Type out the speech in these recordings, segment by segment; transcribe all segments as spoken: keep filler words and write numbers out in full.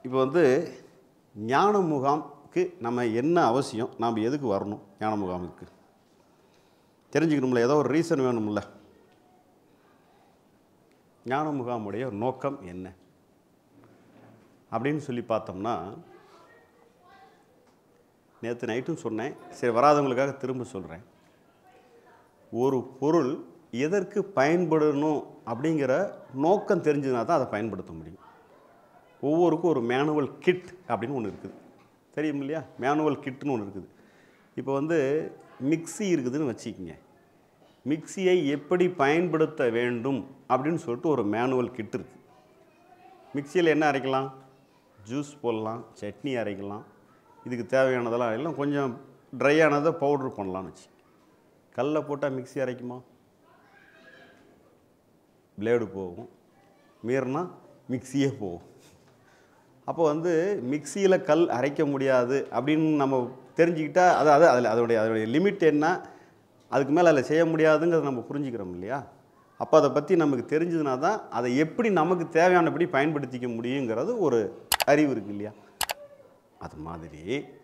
இப்போ வந்து ஞான முகாமுக்கு நம்ம என்ன அவசியம், நாம் எதுக்கு வரணும் ஞான முகாமுக்கு தெரிஞ்சுக்கணும்ல, ஏதோ ஒரு ரீசன் வேணும்ல. ஞான முகாமுடைய நோக்கம் என்ன அப்படின்னு சொல்லி பார்த்தோம்னா, நேற்று நைட்டும் சொன்னேன், சரி வராதவங்களுக்காக திரும்ப சொல்கிறேன். ஒரு பொருள் எதற்கு பயன்படணும் அப்படிங்கிற நோக்கம் தெரிஞ்சதுனா தான் அதை பயன்படுத்த முடியும். ஒவ்வொருக்கும் ஒரு மேனுவல் கிட் அப்படின்னு ஒன்று இருக்குது, தெரியும் இல்லையா? மேனுவல் கிட்னு ஒன்று இருக்குது. இப்போ வந்து மிக்சி இருக்குதுன்னு வச்சுக்கிங்க, மிக்சியை எப்படி பயன்படுத்த வேண்டும் அப்படின்னு சொல்லிட்டு ஒரு மேனுவல் கிட் இருக்குது. மிக்சியில் என்ன அரைக்கலாம்? ஜூஸ் போடலாம், சட்னி அரைக்கலாம், இதுக்கு தேவையானதெல்லாம் அரைக்கலாம், கொஞ்சம் ட்ரையானதை பவுட்ரு பண்ணலான்னு வச்சு. கல்லை போட்டால் மிக்சி அரைக்குமா? பிளேடு போகும், மீறினா மிக்சியே போகும். அப்போ வந்து மிக்சியில் கல் அரைக்க முடியாது அப்படின்னு நம்ம தெரிஞ்சுக்கிட்டால், அதாவது அதில் அதோடைய அதோடைய லிமிட் என்ன, அதுக்கு மேலே அதில் செய்ய முடியாதுங்கிறத நம்ம புரிஞ்சுக்கிறோம் இல்லையா? அப்போ அதை பற்றி நமக்கு தெரிஞ்சதுனா தான் அதை எப்படி நமக்கு தேவையானபடி பயன்படுத்திக்க முடியுங்கிறது ஒரு அறிவு இருக்குது இல்லையா? அது மாதிரி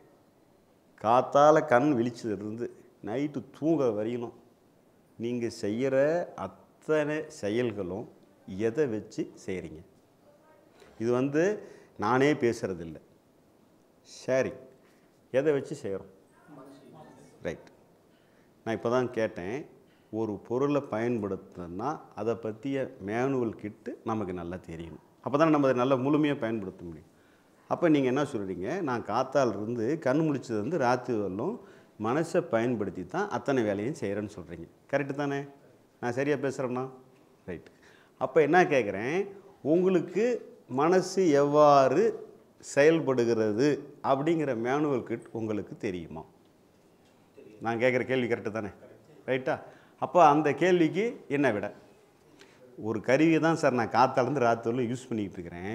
காத்தால் கண் விழிச்சதுலேருந்து நைட்டு தூங்க வரையிலும் நீங்கள் செய்கிற அத்தனை செயல்களும் எதை வச்சு செய்கிறீங்க? இது வந்து நானே பேசுகிறதில்ல, ஷேரிங். எதை வச்சு செய்கிறோம்? ரைட். நான் இப்போ தான் கேட்டேன், ஒரு பொருளை பயன்படுத்தினா அதை பற்றிய மேனுவல் கிட்டு நமக்கு நல்லா தெரியணும், அப்போ தான் நம்ம அதை நல்லா முழுமையாக பயன்படுத்த முடியும். அப்போ நீங்கள் என்ன சொல்கிறீங்க, நான் காத்தாலிருந்து கண் முழிச்சதுலேருந்து ராத்திரி வரலும் மனசை பயன்படுத்தி தான் அத்தனை வேலையும் செய்கிறேன்னு சொல்கிறீங்க. கரெக்டு தானே? நான் சரியாக பேசுகிறேன்னா? ரைட். அப்போ என்ன கேட்குறேன், உங்களுக்கு மனசு எவ்வாறு செயல்படுகிறது அப்படிங்கிற மேனுவல் கிட் உங்களுக்கு தெரியுமா? நான் கேட்குற கேள்வி கரெக்டு தானே? ரைட்டா? அப்போ அந்த கேள்விக்கு என்ன விட, ஒரு கருவி தான் சார் நான் காத்தாலேருந்து ராத்திரிலும் யூஸ் பண்ணிக்கிட்டு இருக்கிறேன்,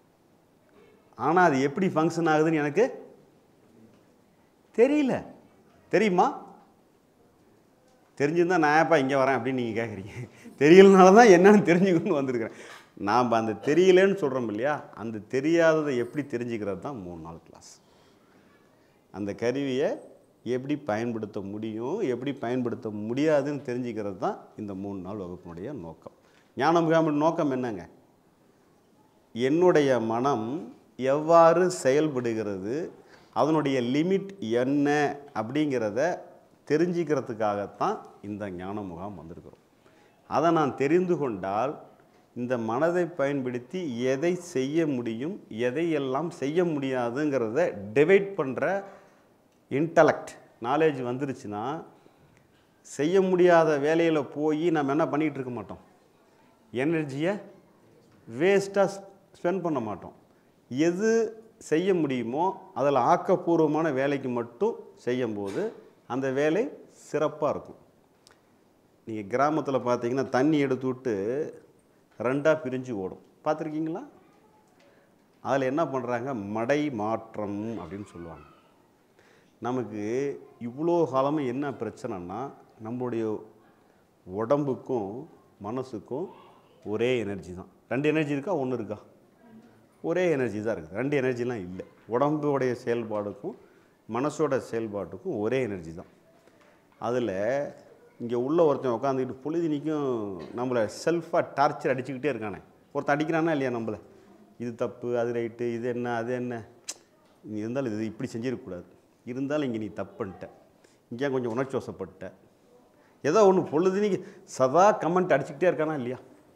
ஆனால் அது எப்படி ஃபங்க்ஷன் ஆகுதுன்னு எனக்கு தெரியல. தெரியுமா? தெரிஞ்சிருந்தால் நான் ஏப்பா இங்கே வரேன் அப்படின்னு நீங்கள் கேட்குறீங்க. தெரியலனால தான் என்னென்னு தெரிஞ்சுக்கணும்னு வந்திருக்கிறேன். நாம் அந்த தெரியலன்னு சொல்கிறோம் இல்லையா, அந்த தெரியாததை எப்படி தெரிஞ்சுக்கிறது தான் மூணு நாள் கிளாஸ். அந்த கருவியை எப்படி பயன்படுத்த முடியும், எப்படி பயன்படுத்த முடியாதுன்னு தெரிஞ்சுக்கிறது தான் இந்த மூணு நாள் வகுப்பினுடைய நோக்கம். ஞான முகாமின் நோக்கம் என்னங்க? என்னுடைய மனம் எவ்வாறு செயல்படுகிறது, அதனுடைய லிமிட் என்ன அப்படிங்கிறத தெரிஞ்சுக்கிறதுக்காகத்தான் இந்த ஞான முகாம் வந்திருக்கிறோம். அதை நான் தெரிந்து கொண்டால் இந்த மனதை பயன்படுத்தி எதை செய்ய முடியும், எதையெல்லாம் செய்ய முடியாதுங்கிறத டிவைட் பண்ணுற இன்டலெக்ட் நாலேஜ் வந்துருச்சுன்னா, செய்ய முடியாத வேலையில் போய் நம்ம என்ன பண்ணிகிட்டு இருக்க மாட்டோம், எனர்ஜியை வேஸ்ட்டாக ஸ்பெண்ட் பண்ண மாட்டோம். எது செய்ய முடியுமோ அதில் ஆக்கப்பூர்வமான வேலைக்கு மட்டும் செய்யும்போது அந்த வேலை சிறப்பாக இருக்கும். நீங்கள் கிராமத்தில் பார்த்தீங்கன்னா தண்ணி எடுத்து விட்டு ரெண்டாக பிரிஞ்சு ஓடும், பார்த்துருக்கீங்களா? அதில் என்ன பண்ணுறாங்க, மடை மாற்றம் அப்படின்னு சொல்லுவாங்க. நமக்கு இவ்வளோ காலமாக என்ன பிரச்சனைனா, நம்மளுடைய உடம்புக்கும் மனசுக்கும் ஒரே எனர்ஜி தான். ரெண்டு எனர்ஜி இருக்கா, ஒன்று இருக்கா? ஒரே எனர்ஜி தான் இருக்குது, ரெண்டு எனர்ஜிலாம் இல்லை. உடம்புடைய செயல்பாடுக்கும் மனசோட செயல்பாட்டுக்கும் ஒரே எனர்ஜி தான். அதில் இங்கே உள்ள ஒருத்தன் உட்காந்துக்கிட்டு பொழுதுனிக்கும் நம்மளை செல்ஃபாக டார்ச்சர் அடிச்சுக்கிட்டே இருக்கானே. ஒருத்தன் அடிக்கிறானா இல்லையா நம்மளை, இது தப்பு, அது ரைட்டு, இது என்ன, அது என்ன, நீ இருந்தாலும் இது இப்படி செஞ்சிடக்கூடாது, இருந்தாலும் இங்கே நீ தப்புன்ட்ட, இங்கே கொஞ்சம் உணர்ச்சி வசப்பட்ட, ஏதோ ஒன்று பொழுதுனிக்கு சதா கமெண்ட் அடிச்சுக்கிட்டே இருக்கானா இல்லையா?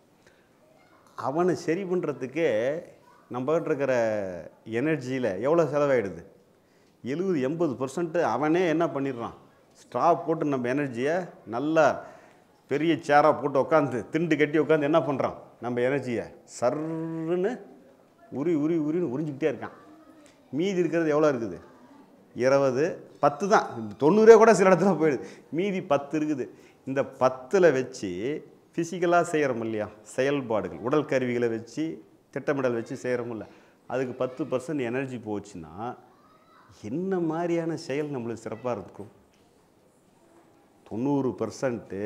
அவனை சரி பண்ணுறதுக்கே நம்மகிட்ட இருக்கிற எனர்ஜியில் எவ்வளோ செலவாயிடுது? எழுபது எண்பது பர்சன்ட்டு அவனே என்ன பண்ணிடுறான், ஸ்ட்ரா போட்டு நம்ம எனர்ஜியை நல்லா பெரிய சேராக போட்டு உட்காந்து திண்டு கட்டி உட்காந்து என்ன பண்ணுறான், நம்ம எனர்ஜியை சர்ன்னு உரி உரி உரின்னு உறிஞ்சிக்கிட்டே இருக்கான். மீதி இருக்கிறது எவ்வளோ இருக்குது? இருபது பத்து தான், தொண்ணூறே கூட சில இடத்துல போயிடுது, மீதி பத்து இருக்குது. இந்த பத்தில் வச்சு ஃபிசிக்கலாக செய்கிறோம் இல்லையா, செயல்பாடுகள் உடல் கருவிகளை வச்சு திட்டமிடல் வச்சு செய்கிறோமில்ல, அதுக்கு பத்து பர்சன்ட் எனர்ஜி போச்சுன்னா என்ன மாதிரியான செயல் நம்மளுக்கு சிறப்பாக இருக்கும்? தொண்ணூறு பர்சன்ட்டு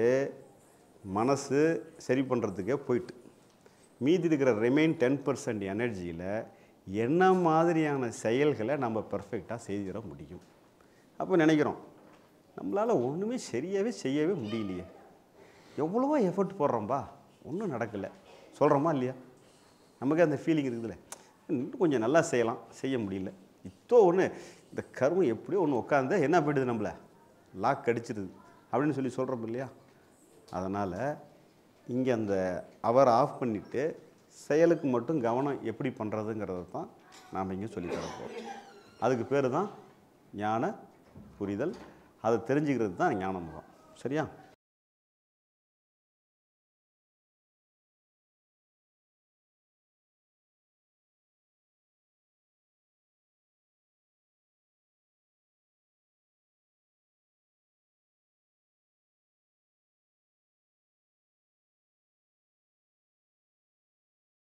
மனசு சரி பண்ணுறதுக்கே போயிட்டு மீதி இருக்கிற ரிமைன் டென் பர்சன்ட் எனர்ஜியில் என்ன மாதிரியான செயல்களை நம்ம பெர்ஃபெக்டாக செய்திட முடியும். அப்போ நினைக்கிறோம் நம்மளால் ஒன்றுமே சரியாகவே செய்யவே முடியலையே, எவ்வளவோ எஃபர்ட் போடுறோம்பா ஒன்றும் நடக்கலை சொல்கிறோமா இல்லையா? நமக்கு அந்த ஃபீலிங் இருக்குதுல்ல, இன்னும் கொஞ்சம் நல்லா செய்யலாம், செய்ய முடியல. இப்போ ஒன்று இந்த கர்மம் எப்படியோ ஒன்று உட்காந்து என்ன போய்டுது, நம்மளை லாக் அடிச்சிடுது அப்படின்னு சொல்லி சொல்கிறோம் இல்லையா? அதனால் இங்கே அந்த அவரை ஆஃப் பண்ணிவிட்டு செயலுக்கு மட்டும் கவனம் எப்படி பண்ணுறதுங்கிறது தான் நாம் இங்கே சொல்லி தரப்போம். அதுக்கு பேர் தான் ஞான புரிதல். அதை தெரிஞ்சுக்கிறது தான் ஞான முகம். சரியா?